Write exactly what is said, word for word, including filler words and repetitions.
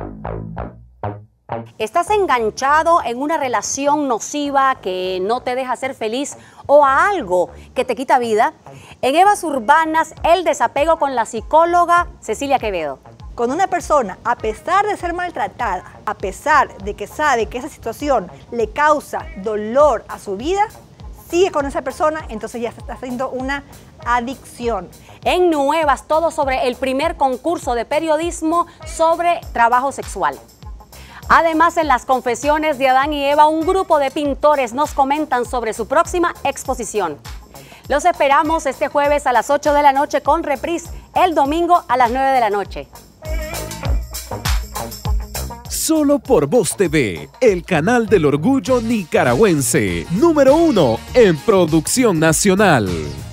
¿Estás enganchado en una relación nociva que no te deja ser feliz o a algo que te quita vida? En Evas Urbanas, el desapego con la psicóloga Cecilia Quevedo. Cuando una persona, a pesar de ser maltratada, a pesar de que sabe que esa situación le causa dolor a su vida, sigue con esa persona, entonces ya está haciendo una adicción. En Nuevas, todo sobre el primer concurso de periodismo sobre trabajo sexual. Además, en las confesiones de Adán y Eva, un grupo de pintores nos comentan sobre su próxima exposición. Los esperamos este jueves a las ocho de la noche con reprise el domingo a las nueve de la noche. Solo por Voz T V, el canal del orgullo nicaragüense, número uno en producción nacional.